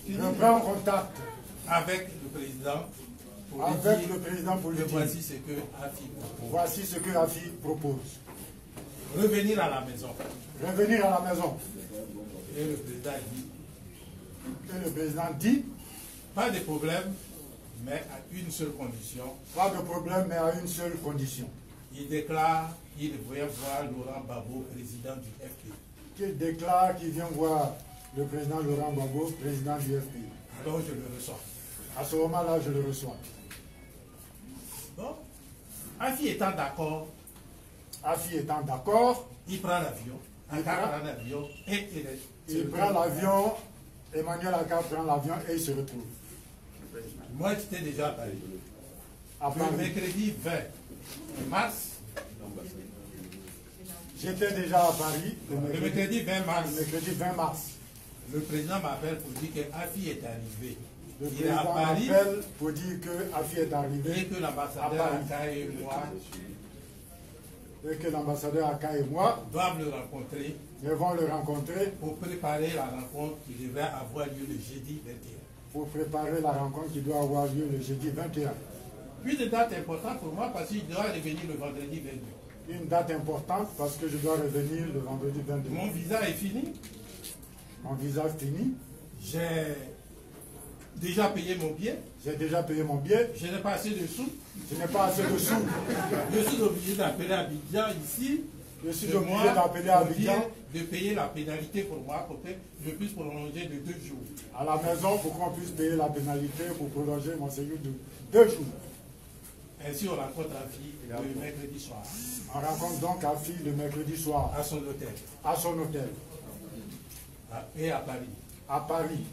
Je prends contact avec le président pour lui dire voici ce que AFI propose. Voici ce que AFI propose. Revenir à la maison. Revenir à la maison. Et le président dit. Et le président dit. Pas de problème, mais à une seule condition. Pas de problème, mais à une seule condition. Il déclare qu'il voulait voir Laurent Gbagbo, président du FPI. Qu'il déclare qu'il vient voir le président Laurent Gbagbo, président du FPI. Alors je le reçois. À ce moment-là, je le reçois. Bon, AFI étant d'accord. AFI étant d'accord. Il prend l'avion. Prend l'avion et il prend l'avion. Emmanuel Aka prend l'avion et il se retrouve. Moi, j'étais déjà à Paris. Le mercredi 20 mars. J'étais déjà à Paris. Le mercredi 20 mars. Le mercredi 20 mars. Le président m'appelle pour dire que AFI est arrivé. Le président m'appelle pour dire que AFI est arrivé. Et que l'ambassadeur Aka et moi. Et que l'ambassadeur Aka et moi doivent le rencontrer. Nous vont le rencontrer pour préparer la rencontre qui devrait avoir lieu le jeudi 21. Pour préparer la rencontre qui doit avoir lieu le jeudi 21. Une date importante pour moi parce qu'il doit revenir le vendredi 22. Une date importante parce que je dois revenir le vendredi 22. Mon visa est fini. Mon visa est fini. J'ai déjà payé mon billet. J'ai déjà payé mon billet. Je n'ai pas assez de sous. Je n'ai pas assez de sous. Je suis obligé d'appeler Abidjan ici. Je suis obligé d'appeler Abidjan. De payer la pénalité pour moi pour que je puisse prolonger de 2 jours. À la maison pour qu'on puisse payer la pénalité pour prolonger mon séjour de 2 jours. Ainsi on rencontre AFI le mercredi soir. On rencontre donc AFI le mercredi soir. À son hôtel. À son hôtel. Et à Paris. À Paris.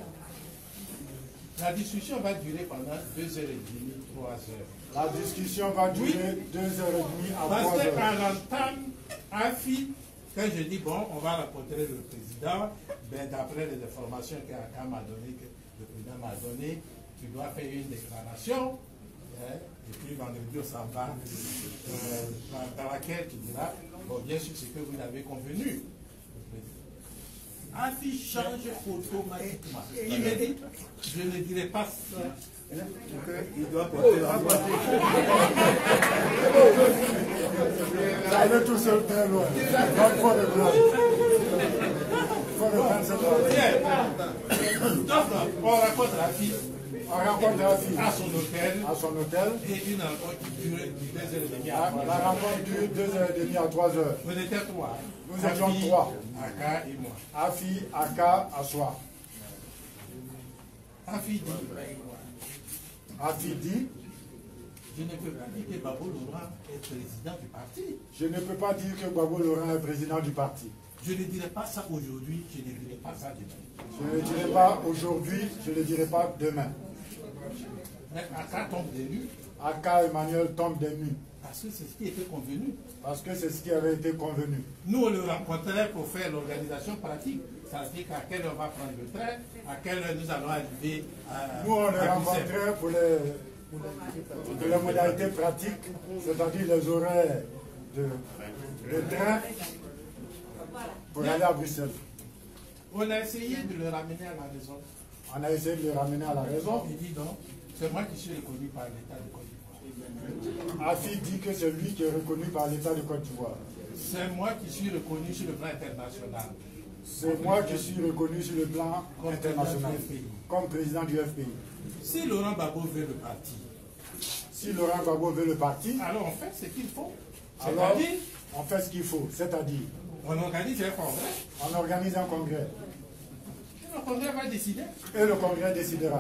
La discussion va durer pendant 2h30, 3h. La discussion va durer 2h30 à 3h. Parce qu'à l'entame, AFI, quand je dis bon, on va rencontrer le président, ben, d'après les informations qu'Aka m'a donné, que le président m'a donné, tu dois faire une déclaration, hein, et puis vendredi on s'en va, dans laquelle tu diras, bon, bien sûr, c'est que vous l'avez convenu. AFI change automatiquement. Il me dit, je ne dirai pas ça. Il doit porter la voix. Ça allait tout seul très loin. Donc, il faut le prendre. Il faut le prendre cette fois. Donc, on rencontre AFI. On rencontre AFI à son hôtel. À son hôtel. Et une rencontre qui dure 2h30 à 3h. La rencontre dure 2h30 à 3h. On était 3. Nous étions 3. Aka et moi. AFI, Aka, Assoir. AFI dit. AFI dit. Je ne peux pas dire que Gbagbo Laurent est président du parti. Je ne peux pas dire que Gbagbo Laurent est président du parti. Je ne dirai pas ça aujourd'hui, je ne dirai pas ça demain. Je ne le dirai pas aujourd'hui, je ne le dirai pas demain. Mais Aka tombe des nues. Aka Emmanuel tombe des nues. Parce que c'est ce qui était convenu. Parce que c'est ce qui avait été convenu. Nous, on le rencontrait pour faire l'organisation pratique. C'est-à-dire qu'à quelle heure on va prendre le train, à quelle heure nous allons arriver à. Nous, on le rencontrait pour les modalités pratiques, c'est-à-dire les horaires de train pour aller à Bruxelles. On a essayé de le ramener à la raison. On a essayé de le ramener à la raison. Il dit non, c'est moi qui suis reconnu par l'État de Côte d'Ivoire. AFI dit que c'est lui qui est reconnu par l'État de Côte d'Ivoire. C'est moi qui suis reconnu sur le plan international. C'est moi qui suis reconnu sur le plan international comme président du FPI. Si Laurent Gbagbo veut le parti, si Laurent Gbagbo veut le parti, alors on fait ce qu'il faut. Alors on fait ce qu'il faut, c'est-à-dire on organise un congrès. On organise un congrès. Et le congrès va décider. Et le congrès décidera.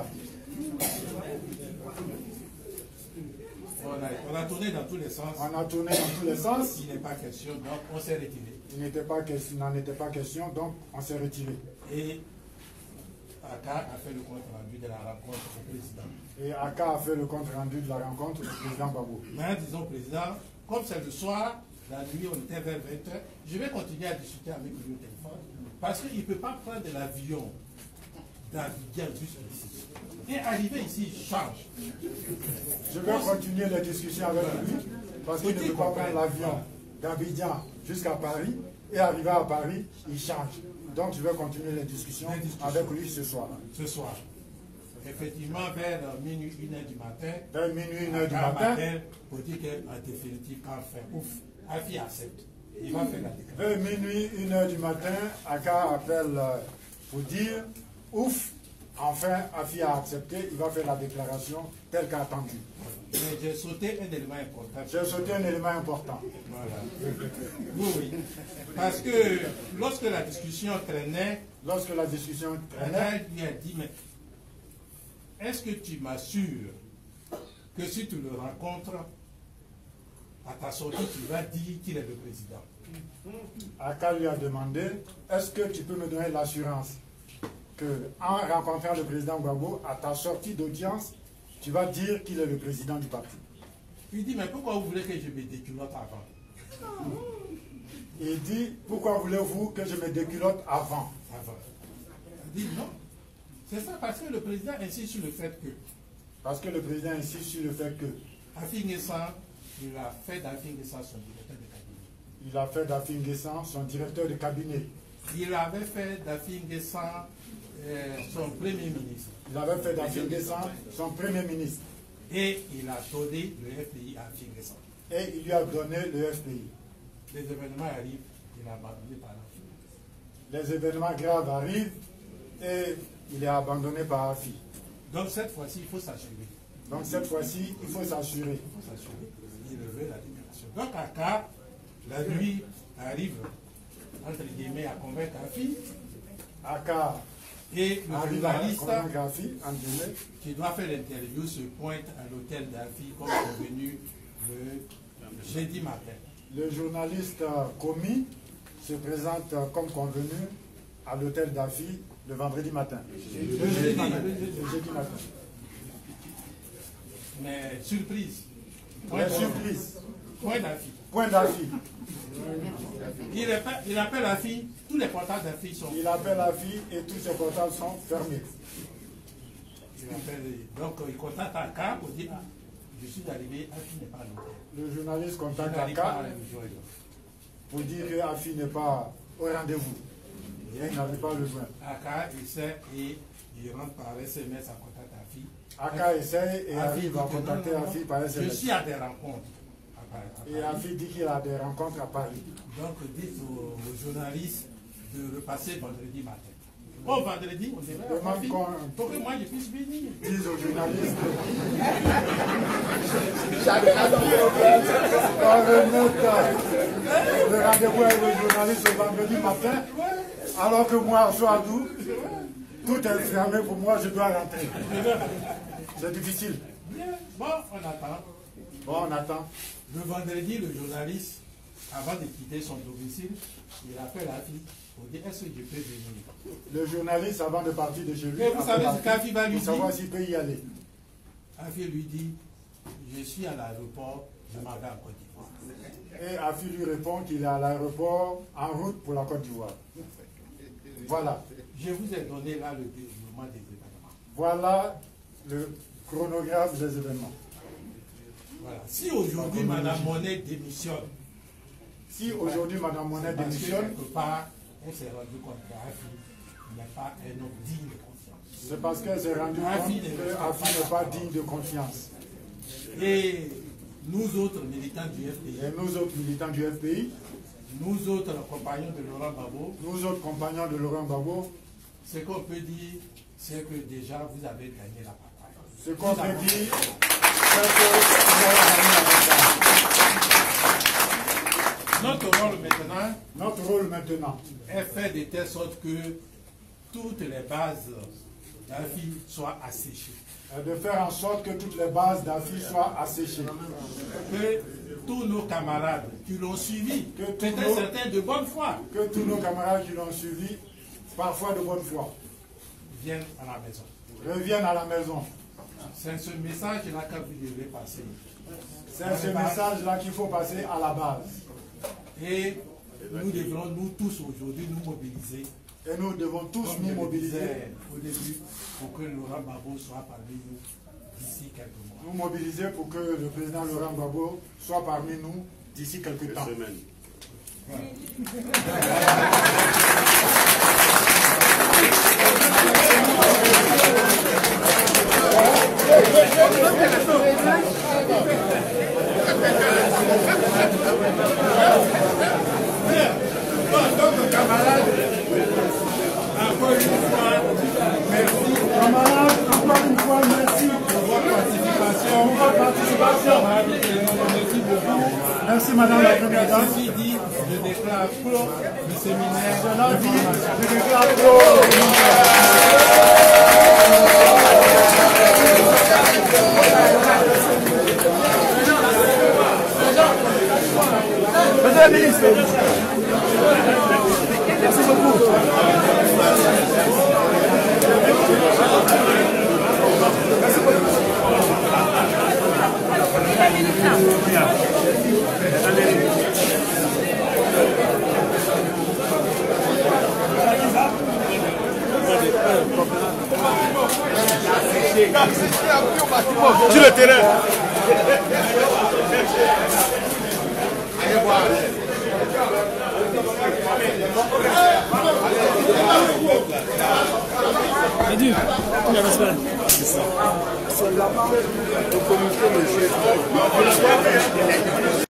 On a tourné dans tous les sens. On a tourné dans tous les sens. Il n'est pas question, donc on s'est retiré. Il n'en était pas question, donc on s'est retiré. Et Aka a fait le compte rendu de la rencontre au président. Et Aka a fait le compte rendu de la rencontre du président Gbagbo. Maintenant, disons, président, comme c'est le soir, la nuit, on était vers 20h, je vais continuer à discuter avec lui au téléphone, parce qu'il ne peut pas prendre l'avion d'Abidjan jusqu'ici. Et arriver ici, il change. Je vais continuer les discussions avec lui, parce qu'il ne peut pas prendre l'avion d'Abidjan jusqu'à Paris, et arriver à Paris, il change. Donc je vais continuer les discussions avec lui ce soir. Ce soir. Effectivement, vers minuit, 1h du matin. Vers minuit, 1h du matin. Pour dire qu'en définitive, quand fait ouf, Afi accepte. Il va faire la déclaration. Vers minuit, 1h du matin, Aka appelle pour dire ouf, enfin Afi a accepté, il va faire la déclaration telle qu'attendue. Mais j'ai sauté un élément important. J'ai sauté un élément important. Voilà. Oui. Parce que lorsque la discussion traînait, lui a dit, mais est-ce que tu m'assures que si tu le rencontres, à ta sortie, tu vas dire qu'il est le président? Aka lui a demandé, est-ce que tu peux me donner l'assurance qu'en rencontrant le président Gbagbo, à ta sortie d'audience, tu vas dire qu'il est le président du parti? Il dit, mais pourquoi vous voulez que je me déculotte avant? Il dit, pourquoi voulez-vous que je me déculotte avant? Il dit, non. C'est ça, parce que le président insiste sur le fait que. Parce que le président insiste sur le fait que. Afi N'Guessan, il a fait d'Afi N'Guessan son directeur de cabinet. Il a fait d'Afi N'Guessan son directeur de cabinet. Il avait fait d'Afi N'Guessan son premier ministre. Il avait fait d'Afi N'Guessan son premier ministre. Et il a donné le FPI à Afi N'Guessan. Et il lui a donné le FPI. Les événements arrivent, il a abandonné par Afi. Les événements graves arrivent et il est abandonné par Afi. Donc cette fois-ci, il faut s'assurer. Il veut la déclaration. Donc Aka, la nuit, arrive, entre guillemets, à convaincre Afi. Aka et le journaliste qui doit faire l'interview se pointe à l'hôtel d'Afi comme convenu le jeudi matin. Le journaliste commis se présente comme convenu à l'hôtel d'Afi le vendredi matin. Le jeudi matin. Mais surprise. Point d'Afi. Il appelle Afi, tous les portables d'Afi sont fermés. Il appelle Afi et tous ses portables sont fermés. Donc il contacte Aka pour dire, je suis arrivé, Afi n'est pas à l'hôtel. Le journaliste contacte Aka pour dire que Afi n'est pas au rendez-vous. Il n'avait pas le joindre. Aka essaie et il rentre par SMS à contacter Afi. Aka essaie et arrive à contacter Afi par SMS. Je suis à des rencontres. Et Afi dit qu'il a des rencontres à Paris. Donc dites aux journalistes de repasser vendredi matin. Bon, vendredi, on devrait pour que moi je puisse venir. Disent aux journalistes le rendez-vous avec le journaliste le vendredi matin, alors que moi, soir d'où, tout est fermé pour moi, je dois rentrer. C'est difficile. Bon, on attend. Le vendredi, le journaliste, avant de quitter son domicile, il appelle Afi pour dire est-ce que je peux venir. Le journaliste, avant de partir de chez lui, vous savez ce qu'Afi va lui dire? Pour savoir s'il peut y aller. Afi lui dit je suis à l'aéroport, je m'en vais en Côte d'Ivoire. Et Afi lui répond qu'il est à l'aéroport en route pour la Côte d'Ivoire. Voilà. Je vous ai donné là le déroulement des événements. Voilà le chronographe des événements. Voilà. Si aujourd'hui Mme Monet démissionne, quelque part, elle s'est rendue compte qu'Afi n'est pas un homme digne de confiance. C'est parce qu'elle s'est rendue compte qu'Afi n'est pas digne de confiance. Et nous autres militants du FPI, nous autres compagnons de Laurent Gbagbo, ce qu'on peut dire, c'est que déjà vous avez gagné la bataille. Ce qu'on peut dire, c'est que notre rôle maintenant est fait de telle sorte que toutes les bases d'Afi soient asséchées. De faire en sorte que toutes les bases d'Afi soient asséchées. Que tous nos camarades qui l'ont suivi, peut-être certains de bonne foi, que tous nos camarades qui l'ont suivi, parfois de bonne foi, reviennent à la maison. C'est ce message-là que vous devez passer. C'est ce message-là qu'il faut passer à la base. Et nous devrons, nous tous aujourd'hui, nous mobiliser. Et nous devons tous nous mobiliser au début pour que Laurent Gbagbo soit parmi nous d'ici quelques mois. Nous mobiliser pour que le président Laurent Gbagbo soit parmi nous d'ici quelques temps. Voilà. Merci madame la première dame. Ceci dit, je déclare clos le séminaire de formation. Je déclare clos. Monsieur le ministre, merci beaucoup. Sur le terrain. Allez voir. Edu, il y a la semaine. C'est là-bas, le comité de gestion.